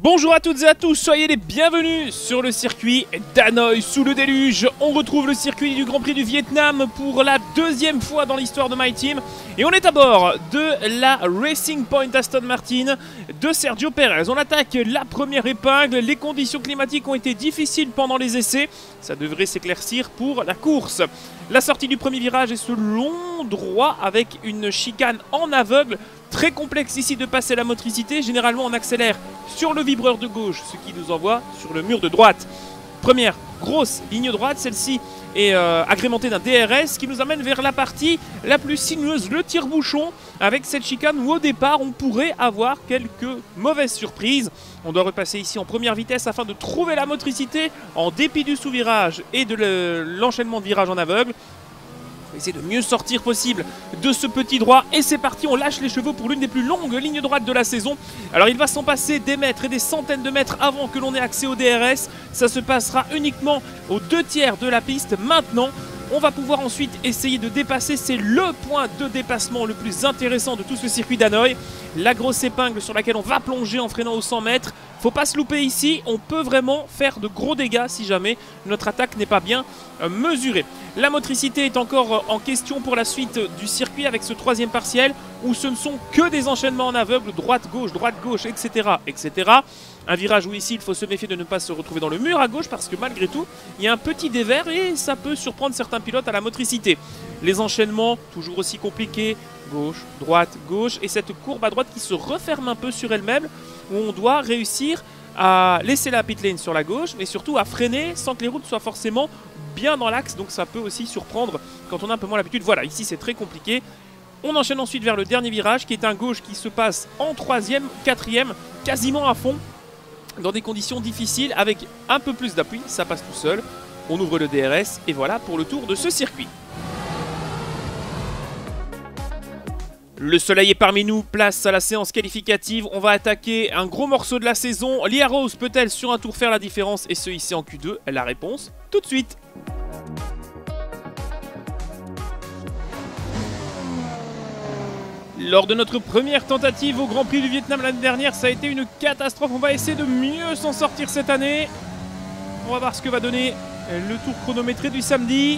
Bonjour à toutes et à tous, soyez les bienvenus sur le circuit d'Hanoï sous le déluge. On retrouve le circuit du Grand Prix du Vietnam pour la deuxième fois dans l'histoire de My Team. Et on est à bord de la Racing Point Aston Martin de Sergio Pérez. On attaque la première épingle, les conditions climatiques ont été difficiles pendant les essais. Ça devrait s'éclaircir pour la course. La sortie du premier virage est ce long droit avec une chicane en aveugle. Très complexe ici de passer la motricité. Généralement on accélère sur le vibreur de gauche, ce qui nous envoie sur le mur de droite. Première grosse ligne droite, celle-ci est agrémentée d'un DRS qui nous amène vers la partie la plus sinueuse, le tire-bouchon, avec cette chicane où au départ on pourrait avoir quelques mauvaises surprises. On doit repasser ici en première vitesse afin de trouver la motricité en dépit du sous-virage et de l'enchaînement de virages en aveugle. Essayer de mieux sortir possible de ce petit droit. Et c'est parti, on lâche les chevaux pour l'une des plus longues lignes droites de la saison. Alors il va s'en passer des mètres et des centaines de mètres avant que l'on ait accès au DRS. Ça se passera uniquement aux 2/3 de la piste. Maintenant, on va pouvoir ensuite essayer de dépasser. C'est le point de dépassement le plus intéressant de tout ce circuit d'Hanoï. La grosse épingle sur laquelle on va plonger en freinant aux 100 mètres. Faut pas se louper ici, on peut vraiment faire de gros dégâts si jamais notre attaque n'est pas bien mesurée. La motricité est encore en question pour la suite du circuit avec ce troisième partiel où ce ne sont que des enchaînements en aveugle, droite-gauche, etc., etc. Un virage où ici il faut se méfier de ne pas se retrouver dans le mur à gauche parce que malgré tout il y a un petit dévers et ça peut surprendre certains pilotes à la motricité. Les enchaînements toujours aussi compliqués, gauche, droite, gauche et cette courbe à droite qui se referme un peu sur elle-même où on doit réussir à laisser la pit lane sur la gauche mais surtout à freiner sans que les routes soient forcément bien dans l'axe, donc ça peut aussi surprendre quand on a un peu moins l'habitude. Voilà, ici c'est très compliqué. On enchaîne ensuite vers le dernier virage qui est un gauche qui se passe en troisième, quatrième, quasiment à fond dans des conditions difficiles avec un peu plus d'appui, ça passe tout seul. On ouvre le DRS et voilà pour le tour de ce circuit. Le soleil est parmi nous, place à la séance qualificative. On va attaquer un gros morceau de la saison. Leah Rose peut-elle sur un tour faire la différence et se hisser en Q2? La réponse tout de suite. Lors de notre première tentative au Grand Prix du Vietnam l'année dernière, ça a été une catastrophe. On va essayer de mieux s'en sortir cette année. On va voir ce que va donner le tour chronométré du samedi.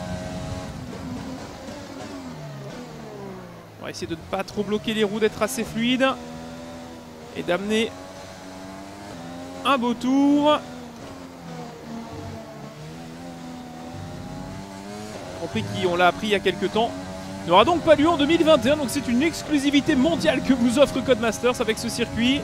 On va essayer de ne pas trop bloquer les roues, d'être assez fluide et d'amener un beau tour. Grand Prix qui, on l'a appris il y a quelques temps, n'aura donc pas lieu en 2021, donc c'est une exclusivité mondiale que vous offre Codemasters avec ce circuit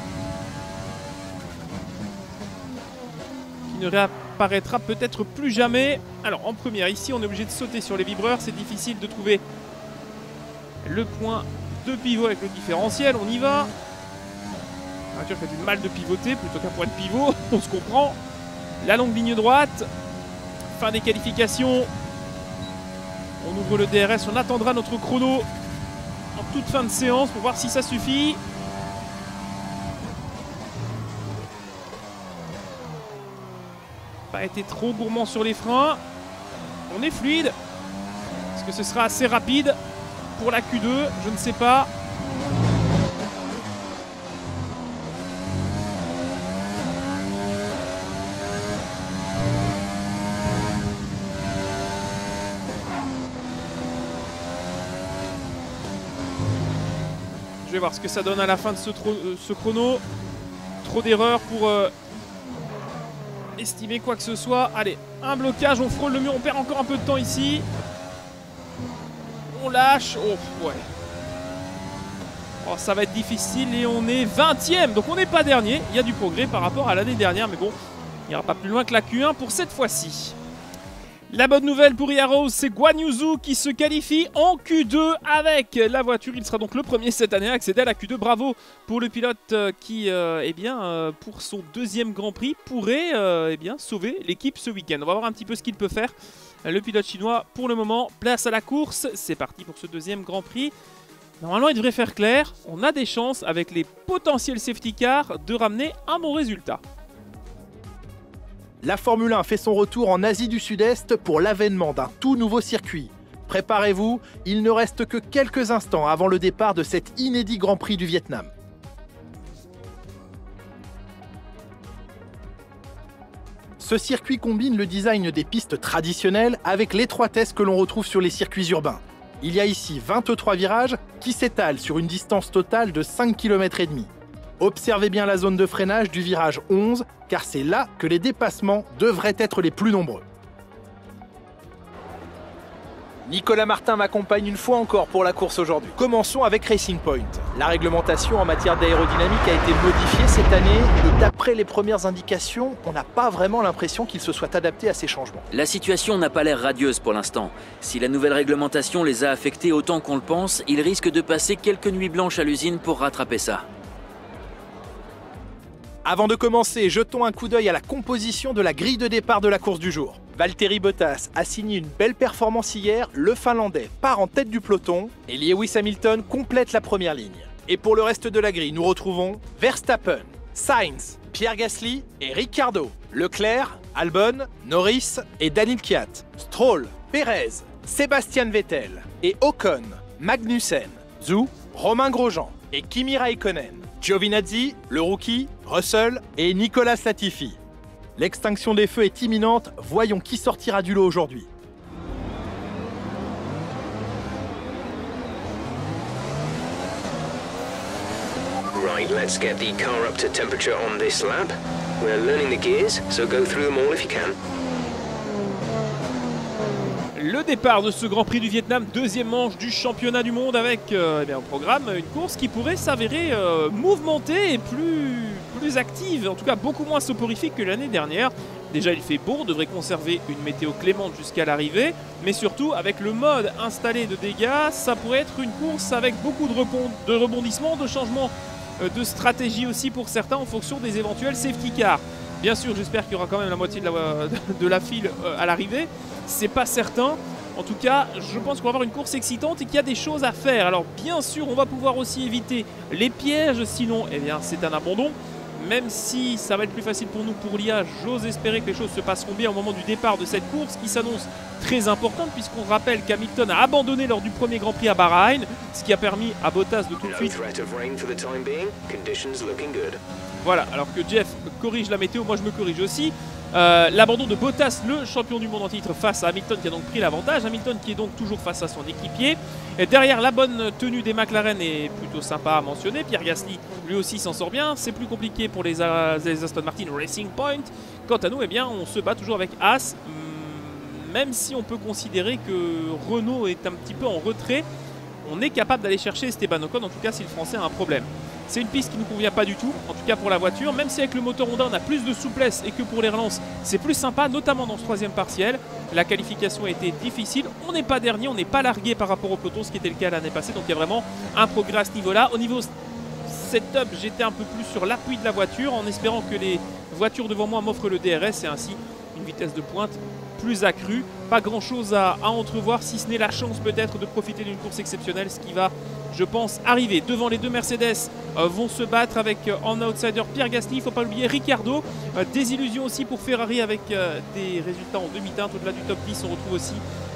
qui ne réapparaîtra peut-être plus jamais. Alors en première, ici on est obligé de sauter sur les vibreurs, c'est difficile de trouver le point de pivot avec le différentiel. On y va. La voiture fait du mal de pivoter plutôt qu'un point de pivot, on se comprend. La longue ligne droite, fin des qualifications. On ouvre le DRS, on attendra notre chrono en toute fin de séance pour voir si ça suffit. Pas été trop gourmand sur les freins. On est fluide. Est-ce que ce sera assez rapide pour la Q2? Je ne sais pas. Je vais voir ce que ça donne à la fin de ce chrono. Trop d'erreurs pour estimer quoi que ce soit. Allez, un blocage, on frôle le mur, on perd encore un peu de temps ici. On lâche. Oh, ouais. Oh, ça va être difficile et on est 20e. Donc on n'est pas dernier. Il y a du progrès par rapport à l'année dernière. Mais bon, il n'ira pas plus loin que la Q1 pour cette fois-ci. La bonne nouvelle pour Leah Rose, c'est Guan Yu Zhou qui se qualifie en Q2 avec la voiture. Il sera donc le premier cette année à accéder à la Q2. Bravo pour le pilote qui, pour son deuxième Grand Prix, pourrait sauver l'équipe ce week-end. On va voir un petit peu ce qu'il peut faire. Le pilote chinois, pour le moment, place à la course. C'est parti pour ce deuxième Grand Prix. Normalement, il devrait faire clair. On a des chances, avec les potentiels safety cars, de ramener un bon résultat. La Formule 1 fait son retour en Asie du Sud-Est pour l'avènement d'un tout nouveau circuit. Préparez-vous, il ne reste que quelques instants avant le départ de cet inédit Grand Prix du Vietnam. Ce circuit combine le design des pistes traditionnelles avec l'étroitesse que l'on retrouve sur les circuits urbains. Il y a ici 23 virages qui s'étalent sur une distance totale de 5,5 km. Observez bien la zone de freinage du virage 11, car c'est là que les dépassements devraient être les plus nombreux. Nicolas Martin m'accompagne une fois encore pour la course aujourd'hui. Commençons avec Racing Point. La réglementation en matière d'aérodynamique a été modifiée cette année et d'après les premières indications, on n'a pas vraiment l'impression qu'il se soit adapté à ces changements. La situation n'a pas l'air radieuse pour l'instant. Si la nouvelle réglementation les a affectés autant qu'on le pense, ils risquent de passer quelques nuits blanches à l'usine pour rattraper ça. Avant de commencer, jetons un coup d'œil à la composition de la grille de départ de la course du jour. Valtteri Bottas a signé une belle performance hier, le Finlandais part en tête du peloton et Lewis Hamilton complète la première ligne. Et pour le reste de la grille, nous retrouvons Verstappen, Sainz, Pierre Gasly et Ricciardo, Leclerc, Albon, Norris et Daniel Kvyat, Stroll, Perez, Sébastien Vettel et Ocon, Magnussen, Zhou, Romain Grosjean et Kimi Raikkonen, Giovinazzi, le rookie, Russell et Nicolas Latifi. L'extinction des feux est imminente, voyons qui sortira du lot aujourd'hui. Right, let's get the car up to temperature on this lap. We're learning the gears, so go through them all if you can. Le départ de ce Grand Prix du Vietnam, deuxième manche du championnat du monde avec au programme une course qui pourrait s'avérer mouvementée et plus active, en tout cas beaucoup moins soporifique que l'année dernière. Déjà il fait beau, on devrait conserver une météo clémente jusqu'à l'arrivée, mais surtout avec le mode installé de dégâts, ça pourrait être une course avec beaucoup de rebondissements, de changements de stratégie aussi pour certains en fonction des éventuels safety cars. Bien sûr, j'espère qu'il y aura quand même la moitié de la file à l'arrivée. C'est pas certain. En tout cas, je pense qu'on va avoir une course excitante et qu'il y a des choses à faire. Alors, bien sûr, on va pouvoir aussi éviter les pièges. Sinon, eh bien, c'est un abandon. Même si ça va être plus facile pour nous pour l'IA, j'ose espérer que les choses se passeront bien au moment du départ de cette course qui s'annonce très importante puisqu'on rappelle qu'Hamilton a abandonné lors du premier Grand Prix à Bahreïn, ce qui a permis à Bottas de tout de suite... Voilà, alors que Jeff corrige la météo, moi je me corrige aussi. L'abandon de Bottas, le champion du monde en titre, face à Hamilton qui a donc pris l'avantage. Hamilton qui est donc toujours face à son équipier. Et derrière, la bonne tenue des McLaren est plutôt sympa à mentionner. Pierre Gasly, lui aussi, s'en sort bien. C'est plus compliqué pour les Aston Martin Racing Point. Quant à nous, eh bien, on se bat toujours avec As. Même si on peut considérer que Renault est un petit peu en retrait, on est capable d'aller chercher Esteban Ocon, en tout cas si le Français a un problème. C'est une piste qui ne nous convient pas du tout, en tout cas pour la voiture, même si avec le moteur Honda on a plus de souplesse et que pour les relances c'est plus sympa, notamment dans ce troisième partiel. La qualification a été difficile, on n'est pas dernier, on n'est pas largué par rapport au peloton, ce qui était le cas l'année passée, donc il y a vraiment un progrès à ce niveau-là. Au niveau setup, j'étais un peu plus sur l'appui de la voiture en espérant que les voitures devant moi m'offrent le DRS et ainsi une vitesse de pointe plus accrue. Pas grand chose à entrevoir si ce n'est la chance peut-être de profiter d'une course exceptionnelle, ce qui va, je pense, arriver. Devant, les deux Mercedes vont se battre avec en outsider Pierre Gasly, il ne faut pas l'oublier, Ricciardo. Des illusions aussi pour Ferrari avec des résultats en demi-teinte. Au-delà du top 10, on retrouve aussi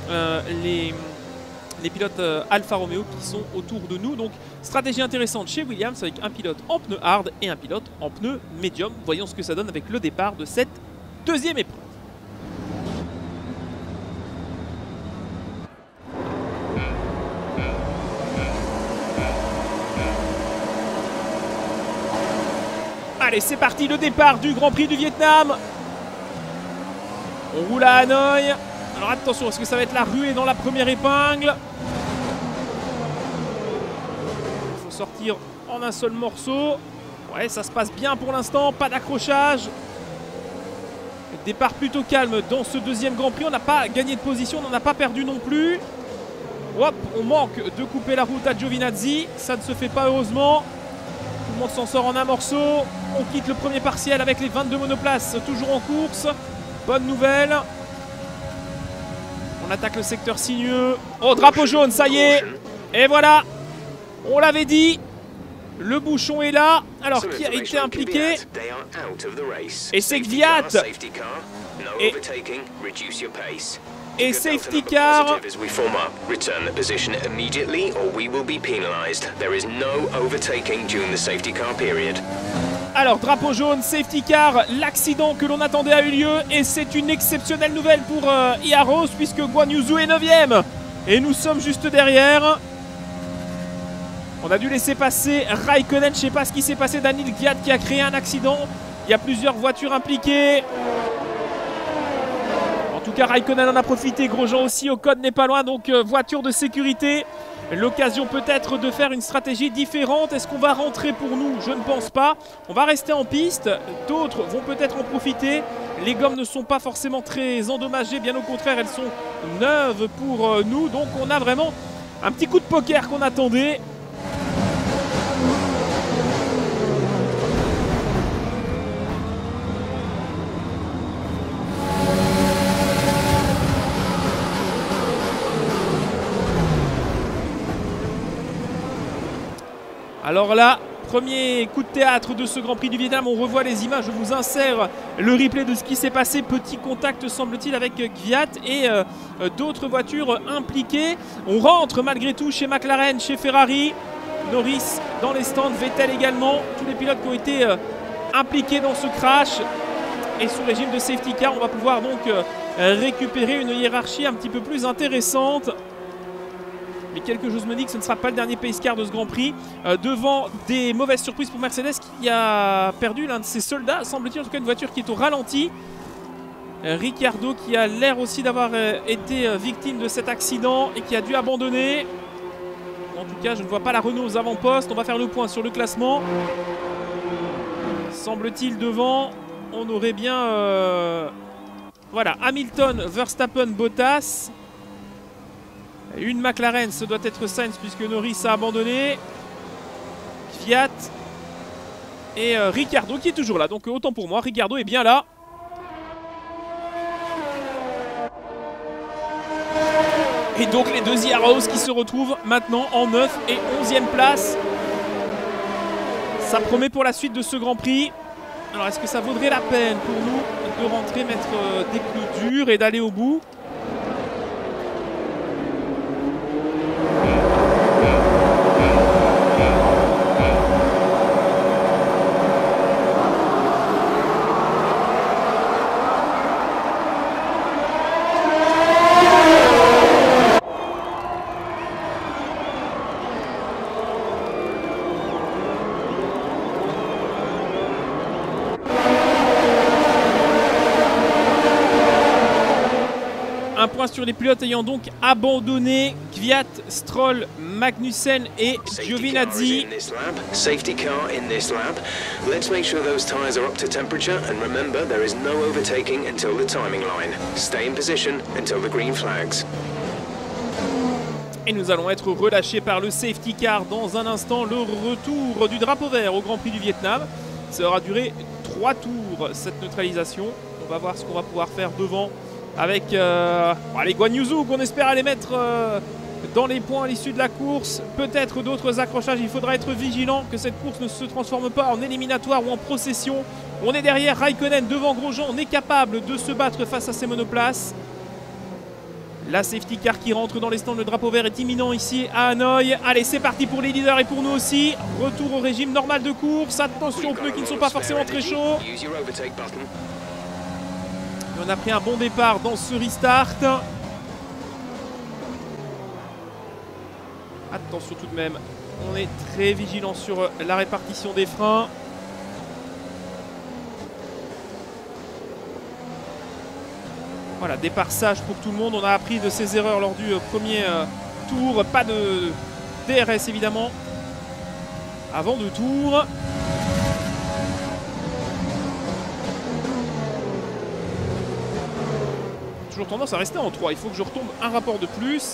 les pilotes Alfa Romeo qui sont autour de nous. Donc stratégie intéressante chez Williams avec un pilote en pneu hard et un pilote en pneu médium. Voyons ce que ça donne avec le départ de cette deuxième épreuve. Allez, c'est parti, le départ du Grand Prix du Vietnam. On roule à Hanoï. Alors attention, est-ce que ça va être la ruée dans la première épingle? Il faut sortir en un seul morceau. Ouais, ça se passe bien pour l'instant, pas d'accrochage. Départ plutôt calme dans ce deuxième Grand Prix. On n'a pas gagné de position, on n'en a pas perdu non plus. Hop, on manque de couper la route à Giovinazzi. Ça ne se fait pas heureusement. Tout le monde s'en sort en un morceau. On quitte le premier partiel avec les 22 monoplaces toujours en course. Bonne nouvelle. On attaque le secteur sinueux. Oh, drapeau jaune, ça y est. Et voilà. On l'avait dit. Le bouchon est là. Alors, qui a été impliqué? Et c'est Kvyat. Et safety car. Return the position immediately or we will be penalized. There is no overtaking during the safety car period. Alors, drapeau jaune, safety car, l'accident que l'on attendait a eu lieu et c'est une exceptionnelle nouvelle pour Iaros puisque Guan Yu Zhou est 9ème et nous sommes juste derrière. On a dû laisser passer Raikkonen, je ne sais pas ce qui s'est passé, Daniil Kvyat qui a créé un accident. Il y a plusieurs voitures impliquées. En tout cas, Raikkonen en a profité, Grosjean aussi, Ocon n'est pas loin, donc voiture de sécurité. L'occasion peut-être de faire une stratégie différente. Est-ce qu'on va rentrer pour nous? Je ne pense pas. On va rester en piste. D'autres vont peut-être en profiter. Les gommes ne sont pas forcément très endommagées. Bien au contraire, elles sont neuves pour nous. Donc on a vraiment un petit coup de poker qu'on attendait. Alors là, premier coup de théâtre de ce Grand Prix du Vietnam, on revoit les images, je vous insère le replay de ce qui s'est passé. Petit contact semble-t-il avec Kvyat et d'autres voitures impliquées. On rentre malgré tout chez McLaren, chez Ferrari, Norris dans les stands, Vettel également. Tous les pilotes qui ont été impliqués dans ce crash. Et sous régime de safety car, on va pouvoir donc récupérer une hiérarchie un petit peu plus intéressante. Mais quelque chose me dit que ce ne sera pas le dernier pace car de ce Grand Prix. Devant des mauvaises surprises pour Mercedes qui a perdu l'un de ses soldats, semble-t-il, en tout cas une voiture qui est au ralenti. Ricciardo qui a l'air aussi d'avoir été victime de cet accident et qui a dû abandonner. En tout cas, je ne vois pas la Renault aux avant-postes. On va faire le point sur le classement. Semble-t-il devant, on aurait bien... Voilà, Hamilton, Verstappen, Bottas. Une McLaren, ce doit être Sainz puisque Norris a abandonné. Kvyat et Ricciardo qui est toujours là. Donc autant pour moi, Ricciardo est bien là. Et donc les deux Iaros qui se retrouvent maintenant en 9 et 11e place. Ça promet pour la suite de ce Grand Prix. Alors est-ce que ça vaudrait la peine pour nous de rentrer, mettre des pneus durs et d'aller au bout ? Un point sur les pilotes ayant donc abandonné: Kvyat, Stroll, Magnussen et Giovinazzi. Safety car in this lap. Let's make sure those tires are up to temperature and remember there is no overtaking until the timing line. Stay in position until the green flags. Et nous allons être relâchés par le safety car dans un instant. Le retour du drapeau vert au Grand Prix du Vietnam. Ça aura duré 3 tours cette neutralisation. On va voir ce qu'on va pouvoir faire devant avec les Guan Yu Zhou qu'on espère aller mettre dans les points à l'issue de la course. Peut-être d'autres accrochages. Il faudra être vigilant que cette course ne se transforme pas en éliminatoire ou en procession. On est derrière Raikkonen, devant Grosjean. On est capable de se battre face à ces monoplaces. La safety car qui rentre dans les stands. Le drapeau vert est imminent ici à Hanoï. Allez, c'est parti pour les leaders et pour nous aussi. Retour au régime normal de course. Attention aux pneus qui ne sont pas forcément très chauds. On a pris un bon départ dans ce restart. Attention tout de même, on est très vigilant sur la répartition des freins. Voilà, départ sage pour tout le monde. On a appris de ses erreurs lors du premier tour. Pas de DRS évidemment avant 2 tours. Toujours tendance à rester en 3. Il faut que je retombe un rapport de plus.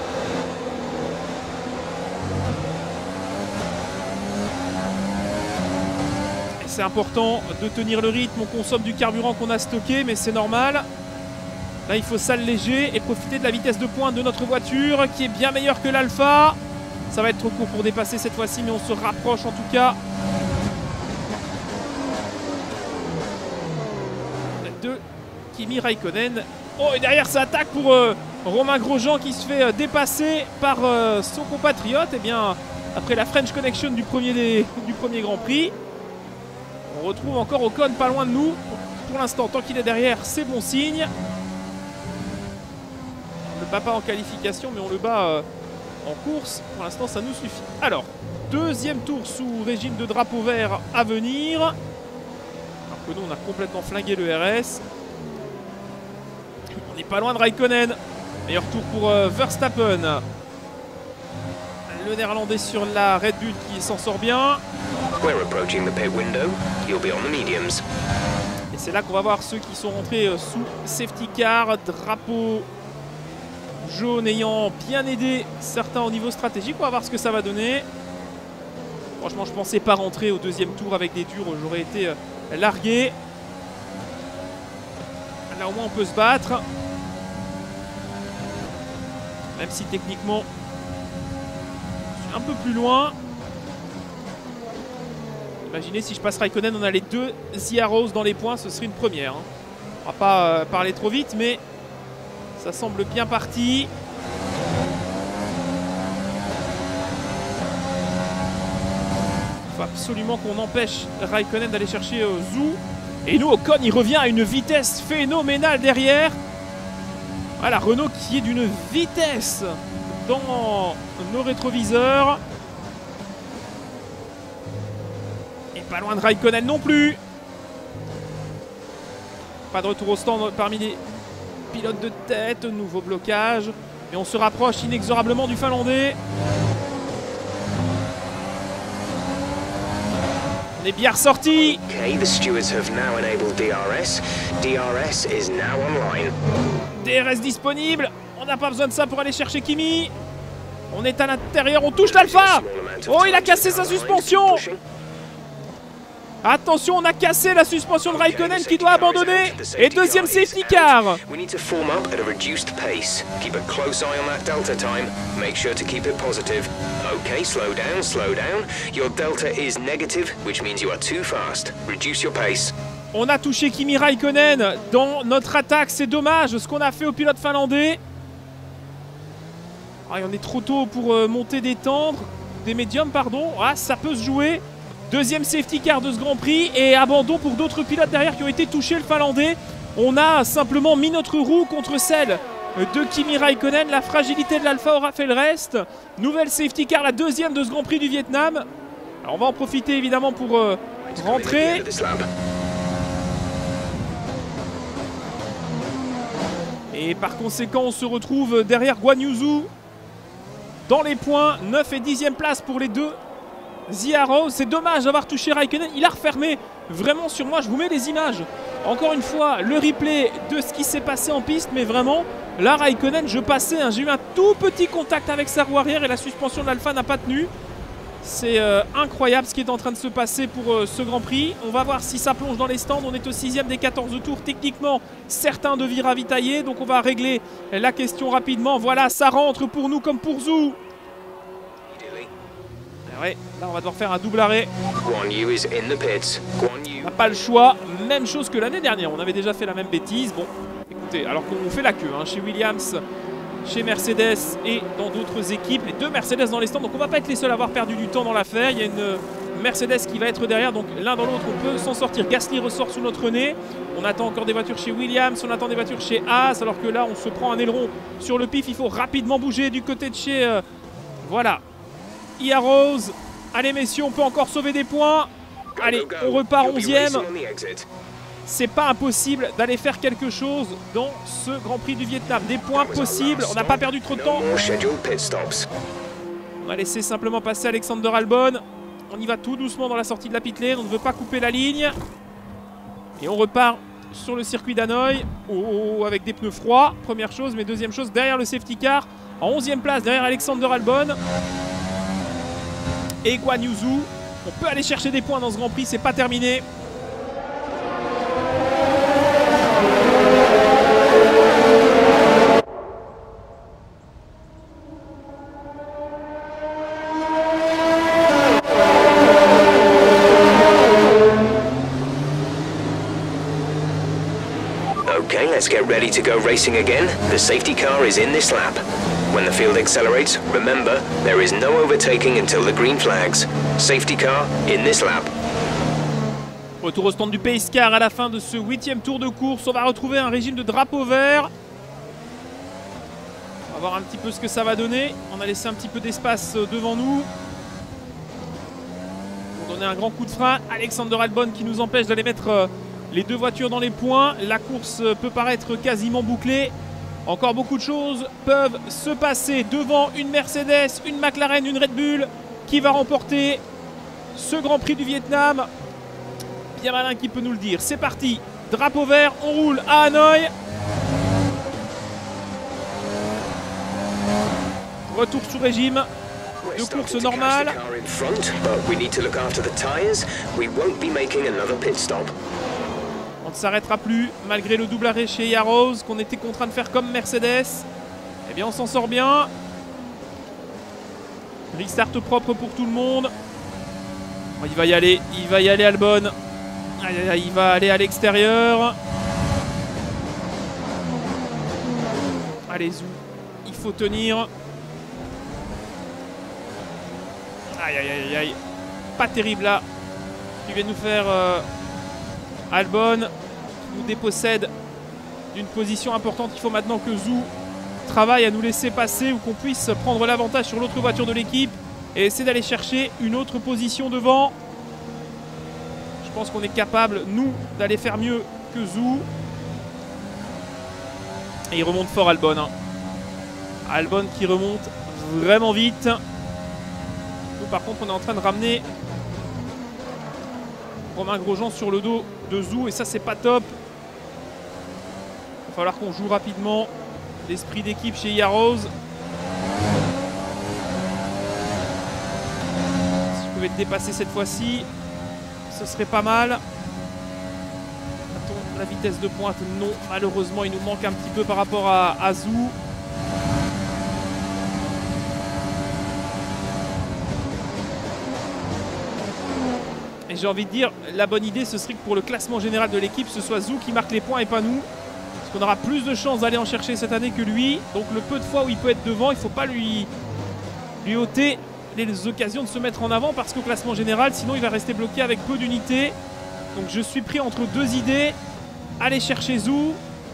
C'est important de tenir le rythme. On consomme du carburant qu'on a stocké, mais c'est normal. Là, il faut s'alléger et profiter de la vitesse de pointe de notre voiture qui est bien meilleure que l'Alpha. Ça va être trop court pour dépasser cette fois-ci, mais on se rapproche en tout cas. De Kimi Raikkonen. Oh, et derrière, ça attaque pour Romain Grosjean qui se fait dépasser par son compatriote. Et bien, après la French Connection du premier Grand Prix. On retrouve encore Ocon pas loin de nous. Pour l'instant, tant qu'il est derrière, c'est bon signe. On ne le bat pas en qualification, mais on le bat en course. Pour l'instant, ça nous suffit. Alors, deuxième tour sous régime de drapeau vert à venir. Alors que nous, on a complètement flingué le RS. On n'est pas loin de Raikkonen. Meilleur tour pour Verstappen. Le néerlandais sur la Red Bull qui s'en sort bien. We're approaching the pit window. You'll be on the mediums. Et c'est là qu'on va voir ceux qui sont rentrés sous safety car. Drapeau jaune ayant bien aidé certains au niveau stratégique. On va voir ce que ça va donner. Franchement, je pensais pas rentrer au deuxième tour avec des durs. J'aurais été largué. Là au moins on peut se battre. Même si techniquement je suis un peu plus loin. Imaginez si je passe Raikkonen, on a les deux The Arrows dans les points, ce serait une première. On va pas parler trop vite, mais ça semble bien parti. Il faut absolument qu'on empêche Raikkonen d'aller chercher Zhou. Et nous, Ocon, il revient à une vitesse phénoménale derrière. Voilà, Renault qui est d'une vitesse dans nos rétroviseurs. Et pas loin de Raikkonen non plus. Pas de retour au stand parmi les pilotes de tête. Nouveau blocage. Et on se rapproche inexorablement du Finlandais. On est bien ressorti. Okay, the stewards have now enabled DRS. DRS is now online. DRS disponible. On n'a pas besoin de ça pour aller chercher Kimi. On est à l'intérieur, on touche l'Alpha. Oh, il a cassé sa suspension. Attention, on a cassé la suspension de Raikkonen qui doit abandonner. Et deuxième safety car. We need to form up at a reduced pace. Keep a close eye on that delta time. Make sure to keep it positive. Okay, slow down, slow down. Your delta is negative, which means you are too fast. Reduce your pace. On a touché Kimi Raikkonen dans notre attaque. C'est dommage ce qu'on a fait au pilote finlandais. Ah, on est trop tôt pour monter des tendres. Des médiums, pardon. Ah, ça peut se jouer. Deuxième safety car de ce Grand Prix et abandon pour d'autres pilotes derrière qui ont été touchés, le Finlandais. On a simplement mis notre roue contre celle de Kimi Raikkonen. La fragilité de l'Alpha aura fait le reste. Nouvelle safety car, la deuxième de ce Grand Prix du Vietnam. Alors on va en profiter évidemment pour rentrer. Et par conséquent, on se retrouve derrière Guan Yu Zhou dans les points. 9 et 10e place pour les deux The Arrows. C'est dommage d'avoir touché Raikkonen. Il a refermé vraiment sur moi. Je vous mets les images. Encore une fois, le replay de ce qui s'est passé en piste. Mais vraiment, là, Raikkonen, je passais. J'ai eu un tout petit contact avec sa roue arrière et la suspension de l'Alpha n'a pas tenu. C'est incroyable ce qui est en train de se passer pour ce Grand Prix. On va voir si ça plonge dans les stands. On est au 6e des 14 tours. Techniquement, certains devaient ravitailler. Donc on va régler la question rapidement. Voilà, ça rentre pour nous comme pour Zhou. Ouais, là on va devoir faire un double arrêt. On n'a pas le choix. Même chose que l'année dernière. On avait déjà fait la même bêtise. Bon, écoutez, alors qu'on fait la queue hein, chez Williams, chez Mercedes et dans d'autres équipes. Les deux Mercedes dans les stands. Donc on va pas être les seuls à avoir perdu du temps dans l'affaire. Il y a une Mercedes qui va être derrière. Donc l'un dans l'autre, on peut s'en sortir. Gasly ressort sous notre nez. On attend encore des voitures chez Williams. On attend des voitures chez Haas. Alors que là, on se prend un aileron sur le pif. Il faut rapidement bouger du côté de chez... voilà. Arrows. Allez messieurs, on peut encore sauver des points. Allez, on repart 11e. C'est pas impossible d'aller faire quelque chose dans ce Grand Prix du Vietnam. Des points possibles, on n'a pas perdu trop de temps. On va laisser simplement passer Alexander Albon. On y va tout doucement dans la sortie de la pit lane. On ne veut pas couper la ligne. Et on repart sur le circuit d'Hanoï. Oh, avec des pneus froids, première chose. Mais deuxième chose, derrière le safety car, en 11e place, derrière Alexander Albon et Guan Yu Zhou. On peut aller chercher des points dans ce Grand Prix, c'est pas terminé. Okay, let's get ready to go racing again. The safety car is in this lap. When the field accelerates, remember, there is no overtaking until the green flags. Safety car in this lap. Retour au stand du Pace Car à la fin de ce 8e tour de course. On va retrouver un régime de drapeau vert. On va voir un petit peu ce que ça va donner. On a laissé un petit peu d'espace devant nous. Pour donner un grand coup de frein. Alexander Albon qui nous empêche d'aller mettre les deux voitures dans les points. La course peut paraître quasiment bouclée. Encore beaucoup de choses peuvent se passer. Devant une Mercedes, une McLaren, une Red Bull. Qui va remporter ce Grand Prix du Vietnam? Bien malin qui peut nous le dire. C'est parti. Drapeau vert, on roule à Hanoï. Retour sous régime de course normale. On ne s'arrêtera plus malgré le double arrêt chez Yarrows qu'on était contraint de faire comme Mercedes. Eh bien on s'en sort bien. Restart propre pour tout le monde. Oh, il va y aller Albon. Aïe, aïe, aïe, il va aller à l'extérieur. Allez Zou, il faut tenir. Aïe aïe aïe aïe. Pas terrible là. Il vient nous faire Albon. Qui nous dépossède d'une position importante. Il faut maintenant que Zou travaille à nous laisser passer ou qu'on puisse prendre l'avantage sur l'autre voiture de l'équipe et essayer d'aller chercher une autre position devant. Je pense qu'on est capable, nous, d'aller faire mieux que Zou. Et il remonte fort Albon. Hein. Albon qui remonte vraiment vite. Nous, par contre, on est en train de ramener Romain Grosjean sur le dos de Zou. Et ça, c'est pas top. Il va falloir qu'on joue rapidement l'esprit d'équipe chez Yarrows. Si je pouvais te dépasser cette fois-ci, ce serait pas mal. Attends, la vitesse de pointe, non. Malheureusement, il nous manque un petit peu par rapport à Zou. Et j'ai envie de dire, la bonne idée, ce serait que pour le classement général de l'équipe, ce soit Zou qui marque les points et pas nous. Parce qu'on aura plus de chances d'aller en chercher cette année que lui. Donc le peu de fois où il peut être devant, il ne faut pas lui ôter les occasions de se mettre en avant. Parce qu'au classement général, sinon il va rester bloqué avec peu d'unités. Donc je suis pris entre deux idées. Aller chercher Zou.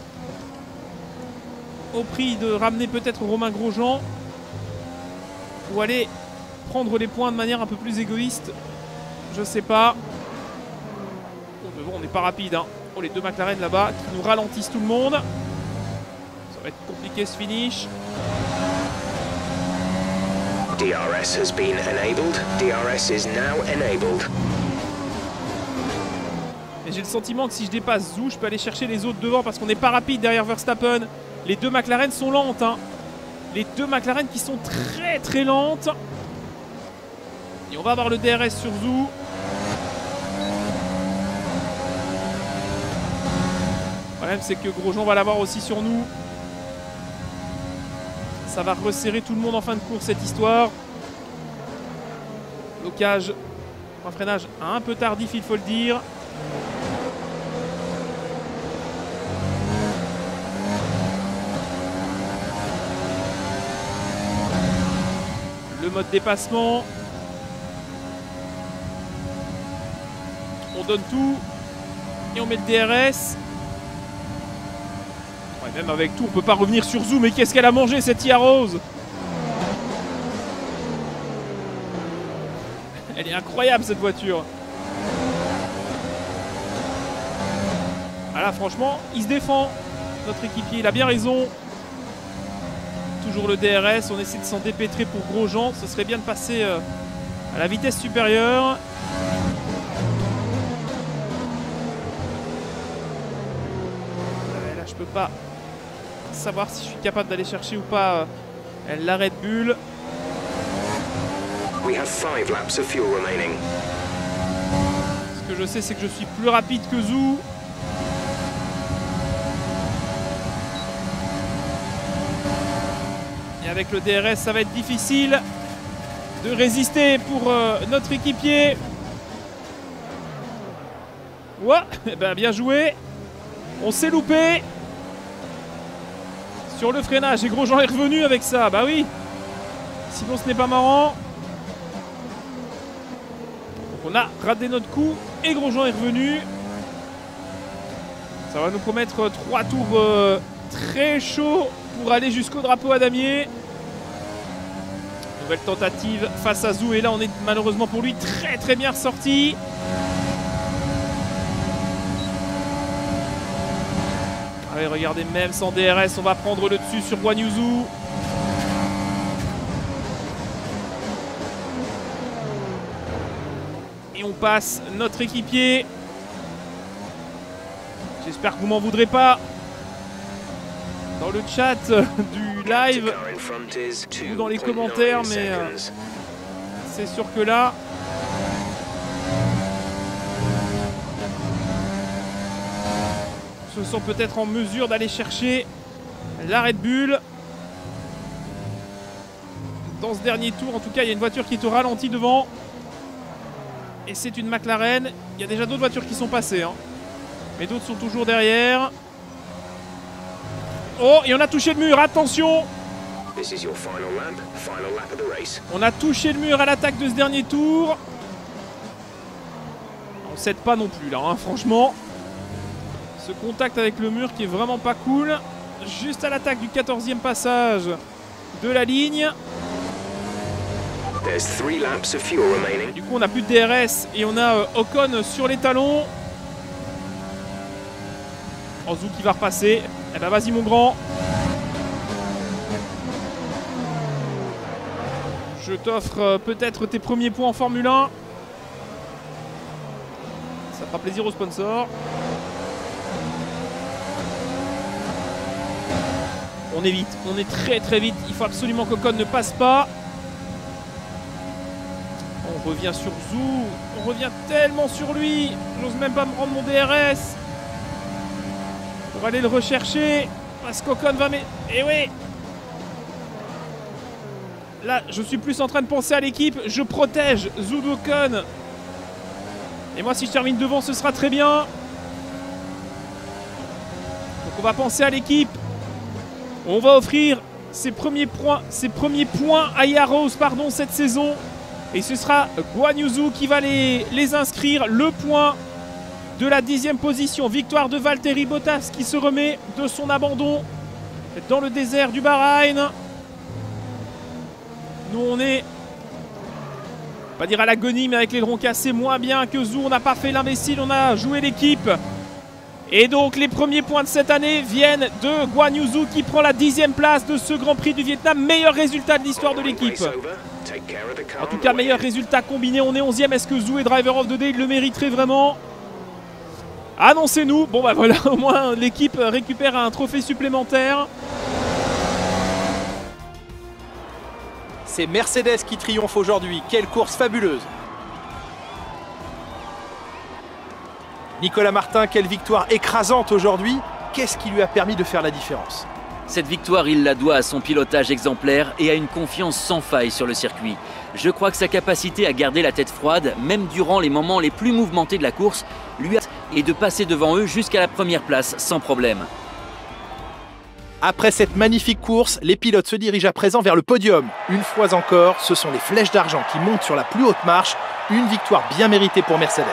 Au prix de ramener peut-être Romain Grosjean. Ou aller prendre les points de manière un peu plus égoïste. Je sais pas. Bon, devant, on n'est pas rapide. Hein. Oh, les deux McLaren là-bas qui nous ralentissent tout le monde. Ça va être compliqué ce finish. DRS has been enabled. DRS is now enabled. Et j'ai le sentiment que si je dépasse Zou, je peux aller chercher les autres devant parce qu'on n'est pas rapide derrière Verstappen. Les deux McLaren sont lentes. Hein. Les deux McLaren qui sont très très lentes. Et on va avoir le DRS sur Zou. Le problème c'est que Grosjean va l'avoir aussi sur nous. Ça va resserrer tout le monde en fin de course cette histoire. Blocage, un freinage un peu tardif il faut le dire. Le mode dépassement. On donne tout. Et on met le DRS. Ouais, même avec tout, on peut pas revenir sur Zou. Mais qu'est-ce qu'elle a mangé cette Yarrows? Elle est incroyable cette voiture. Ah là, franchement, il se défend. Notre équipier, il a bien raison. Toujours le DRS. On essaie de s'en dépêtrer pour Grosjean. Ce serait bien de passer à la vitesse supérieure. Là, je peux pas savoir si je suis capable d'aller chercher ou pas la Red Bull. We have 5 laps of fuel remaining. Ce que je sais, c'est que je suis plus rapide que Zou. Et avec le DRS, ça va être difficile de résister pour notre équipier. Ouais, eh ben, bien joué. On s'est loupé. Sur le freinage, et Grosjean est revenu avec ça. Bah oui. Sinon, ce n'est pas marrant. Donc on a raté notre coup et Grosjean est revenu. Ça va nous promettre 3 tours très chauds pour aller jusqu'au drapeau à damier. Nouvelle tentative face à Zhou et là on est malheureusement pour lui très bien ressorti. Allez, regardez, même sans DRS, on va prendre le dessus sur Guan Yu Zhou. Et on passe notre équipier. J'espère que vous m'en voudrez pas dans le chat du live ou dans les commentaires, mais c'est sûr que là... se sont peut-être en mesure d'aller chercher la Red Bull. Dans ce dernier tour, en tout cas, il y a une voiture qui est au ralenti devant. Et c'est une McLaren. Il y a déjà d'autres voitures qui sont passées, hein. Mais d'autres sont toujours derrière. Oh, et on a touché le mur, attention! On a touché le mur à l'attaque de ce dernier tour. On ne cède pas non plus là, hein, franchement. Ce contact avec le mur qui est vraiment pas cool. Juste à l'attaque du 14e passage de la ligne. Du coup on n'a plus de DRS et on a Ocon sur les talons. Zhou qui va repasser. Eh ben vas-y mon grand. Je t'offre peut-être tes premiers points en Formule 1. Ça fera plaisir aux sponsors. On est vite, on est très vite. Il faut absolument qu'Ocon ne passe pas. On revient sur Zhou. On revient tellement sur lui. J'ose même pas me rendre mon DRS pour aller le rechercher. Parce qu'Ocon va... Eh oui! Là, je suis plus en train de penser à l'équipe. Je protège Zhou d'Ocon. Et moi, si je termine devant, ce sera très bien. Donc on va penser à l'équipe. On va offrir ses premiers points à Yaros cette saison. Et ce sera Guan Yu Zhou qui va les inscrire. Le point de la 10e position. Victoire de Valtteri Bottas qui se remet de son abandon dans le désert du Bahreïn. Nous on est, pas dire à l'agonie, mais avec l'aileron cassé moins bien que Zhou. On n'a pas fait l'imbécile, on a joué l'équipe. Et donc les premiers points de cette année viennent de Guan Yu Zhou qui prend la 10e place de ce Grand Prix du Vietnam. Meilleur résultat de l'histoire de l'équipe. En tout cas, meilleur résultat combiné. On est 11e. Est-ce que Zhou est driver of the day? Il le mériterait vraiment. Annoncez-nous. Bon bah voilà, au moins l'équipe récupère un trophée supplémentaire. C'est Mercedes qui triomphe aujourd'hui. Quelle course fabuleuse! Nicolas Martin, quelle victoire écrasante aujourd'hui. Qu'est-ce qui lui a permis de faire la différence? Cette victoire, il la doit à son pilotage exemplaire et à une confiance sans faille sur le circuit. Je crois que sa capacité à garder la tête froide, même durant les moments les plus mouvementés de la course, lui a et de passer devant eux jusqu'à la première place sans problème. Après cette magnifique course, les pilotes se dirigent à présent vers le podium. Une fois encore, ce sont les flèches d'argent qui montent sur la plus haute marche. Une victoire bien méritée pour Mercedes.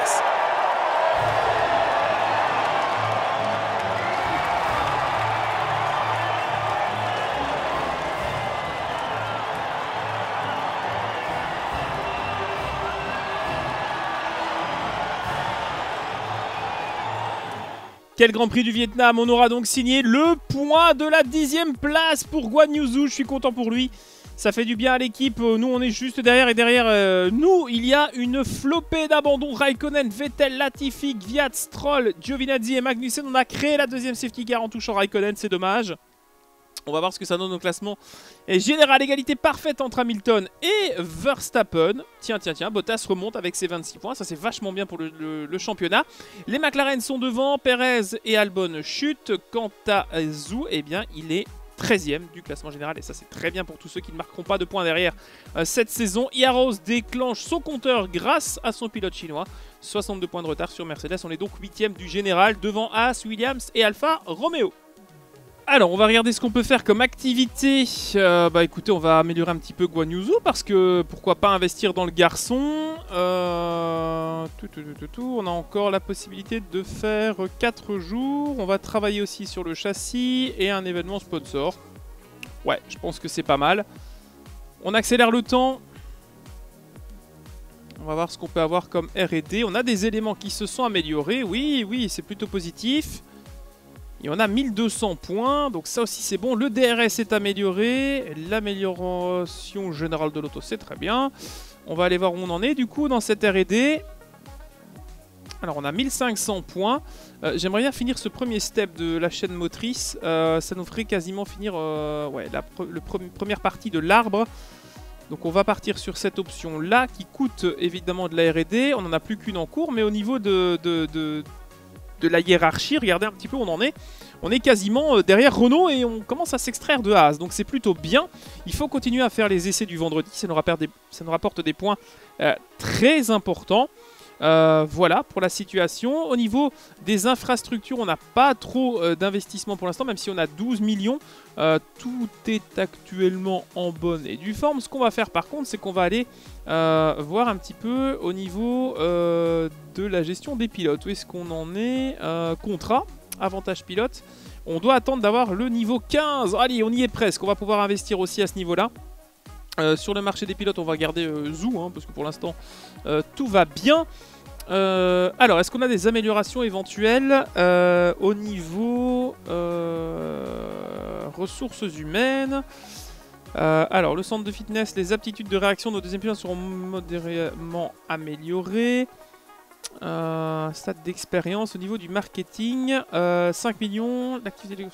Quel Grand Prix du Vietnam. On aura donc signé le point de la 10e place pour Guan Yu Zhou. Je suis content pour lui. Ça fait du bien à l'équipe. Nous, on est juste derrière. Et derrière nous, il y a une flopée d'abandon. Raikkonen, Vettel, Latifi, Kvyat, Stroll, Giovinazzi et Magnussen. On a créé la deuxième safety car en touchant Raikkonen. C'est dommage. On va voir ce que ça donne au classement. Et général, égalité parfaite entre Hamilton et Verstappen. Tiens, Bottas remonte avec ses 26 points. Ça, c'est vachement bien pour le championnat. Les McLaren sont devant. Perez et Albon chutent. Quant à Zhou, eh bien, il est 13e du classement général. Et ça, c'est très bien pour tous ceux qui ne marqueront pas de points derrière cette saison. Yaros déclenche son compteur grâce à son pilote chinois. 62 points de retard sur Mercedes. On est donc 8e du général devant Haas, Williams et Alfa Romeo. Alors, on va regarder ce qu'on peut faire comme activité. Bah écoutez, on va améliorer un petit peu Guan Yu Zhou parce que pourquoi pas investir dans le garçon. On a encore la possibilité de faire 4 jours. On va travailler aussi sur le châssis et un événement sponsor. Ouais, je pense que c'est pas mal. On accélère le temps. On va voir ce qu'on peut avoir comme R&D. On a des éléments qui se sont améliorés. Oui, oui, c'est plutôt positif. Et on a 1200 points, donc ça aussi c'est bon. Le DRS est amélioré. L'amélioration générale de l'auto, c'est très bien. On va aller voir où on en est du coup dans cette R&D. Alors on a 1500 points. J'aimerais bien finir ce premier step de la chaîne motrice. Ça nous ferait quasiment finir ouais, la première partie de l'arbre. Donc on va partir sur cette option là qui coûte évidemment de la R&D. On n'en a plus qu'une en cours, mais au niveau de la hiérarchie, regardez un petit peu où on en est. On est quasiment derrière Renault et on commence à s'extraire de Haas, donc c'est plutôt bien. Il faut continuer à faire les essais du vendredi, ça nous rapporte des points très importants. Voilà pour la situation. Au niveau des infrastructures, on n'a pas trop d'investissement pour l'instant, même si on a 12 millions. Tout est actuellement en bonne et due forme. Ce qu'on va faire par contre, c'est qu'on va aller voir un petit peu au niveau de la gestion des pilotes. Où est-ce qu'on en est? Contrat, avantage pilote. On doit attendre d'avoir le niveau 15. Allez, on y est presque. On va pouvoir investir aussi à ce niveau-là. Sur le marché des pilotes, on va garder Zhou, hein, parce que pour l'instant, tout va bien. Alors, est-ce qu'on a des améliorations éventuelles au niveau ressources humaines? Alors, le centre de fitness, les aptitudes de réaction de nos deuxième pilotes seront modérément améliorées. Stade d'expérience au niveau du marketing, 5 millions, l'activité de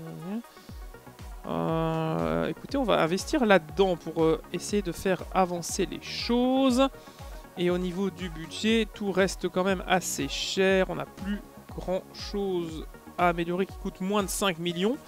écoutez, on va investir là-dedans pour essayer de faire avancer les choses. Et au niveau du budget, tout reste quand même assez cher. On n'a plus grand-chose à améliorer qui coûte moins de 5 millions.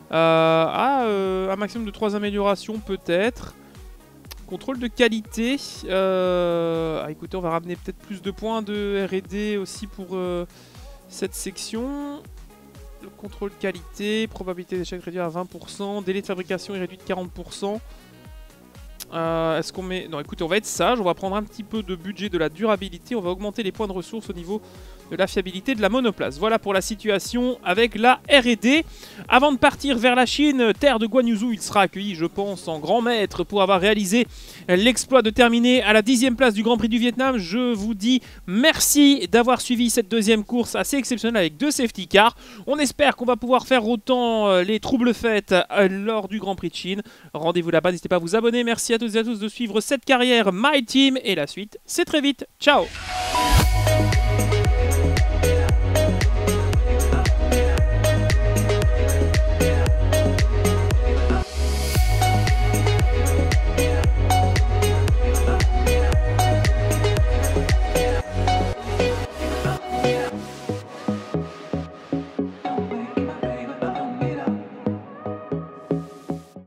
Un maximum de 3 améliorations peut-être. Contrôle de qualité. Écoutez, on va ramener peut-être plus de points de R&D aussi pour cette section. Le contrôle qualité, probabilité d'échec réduit à 20%, délai de fabrication est réduit de 40%. Est-ce qu'on met... Non, écoutez, on va être sage, on va prendre un petit peu de budget de la durabilité, on va augmenter les points de ressources au niveau de la fiabilité de la monoplace. Voilà pour la situation avec la R&D. Avant de partir vers la Chine, terre de Guan Yu Zhou, il sera accueilli, je pense, en grand maître pour avoir réalisé l'exploit de terminer à la 10e place du Grand Prix du Vietnam. Je vous dis merci d'avoir suivi cette deuxième course assez exceptionnelle avec 2 safety cars. On espère qu'on va pouvoir faire autant les troubles fêtes lors du Grand Prix de Chine. Rendez-vous là-bas, n'hésitez pas à vous abonner. Merci à toutes et à tous de suivre cette carrière My Team et la suite, c'est très vite. Ciao!